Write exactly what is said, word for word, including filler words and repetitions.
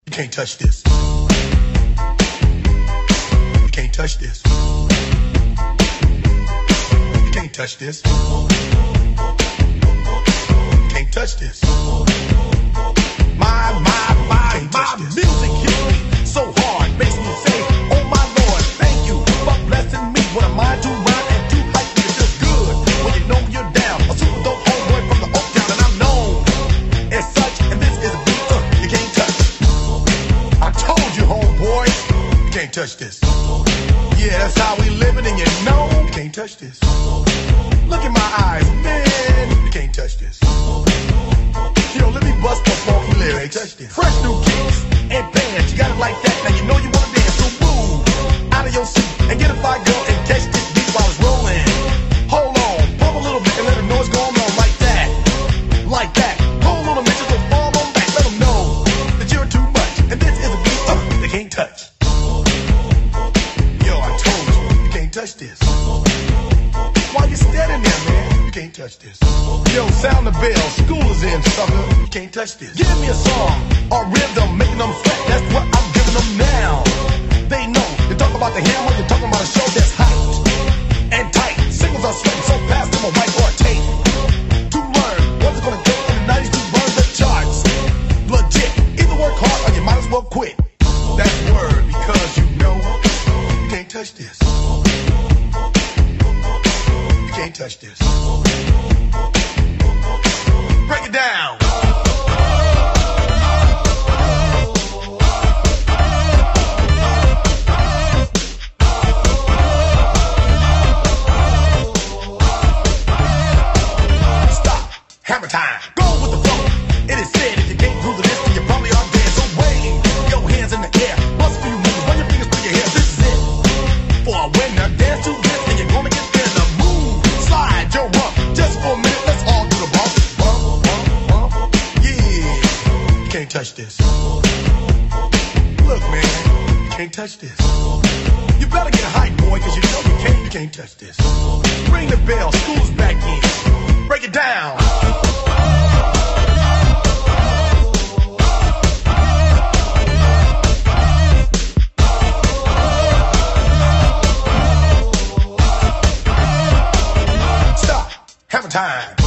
You can't touch this. You can't touch this. You can't touch this. You can't touch this. My, my, my, my music hits me so hard, makes me say, oh my Lord, thank you for blessing me. What am I to rhyme and to hype me? It's just good when you know you're down. A super dope homeboy from the Oak Town, and I'm known as such. And this is a beat uh, you can't touch. I told you, homeboy, you can't touch this. Yeah, that's how we living, and you know you can't touch this. Look in my eyes, man, you can't touch this. Yo, let me bust the funky lyrics. Fresh new kicks and bands, you got it like that. Now you know you wanna dance, so move out of your seat and get a fire girl and catch this beat while it's rolling. Hold on, pump a little bit and let them know what's going on like that, like that. Hold on a minute, just fall on back, let them know that you're too much. And this is a beat uh, they can't touch. Yo, I told you, you can't touch this. Why you standing there, man? You can't touch this. Yo, sound the bell, school is in, sucker. You can't touch this. Give me a song or rhythm, making them sweat. That's what I'm giving them now. They know. You talk about the hammer, you're talking about a show that's hot and tight. Singles are sweating so fast, I'm a white or a tape. To learn what's it gonna take in the nineties to burn the charts. Legit. Either work hard or you might as well quit. That's word, because you know you can't touch this. You can't touch this. Break it down. Stop. Hammer time. Go with the flow. It is said if you can't groove to this, then you probably are dead. So wave your hands in the air. Bust a few moves. Run your fingers through your hair. This is it. For a winner, dance to this, and you're gonna get there. The move. Slide your rump. Just for a minute, let's all do the bump. Bump, bump, bump. Yeah. You can't touch this. Look, man. You can't touch this. You better get a hype, boy, because you know you can't, you can't touch this. Ring the bell. School's back in. Break it down. Stop. Hammer time.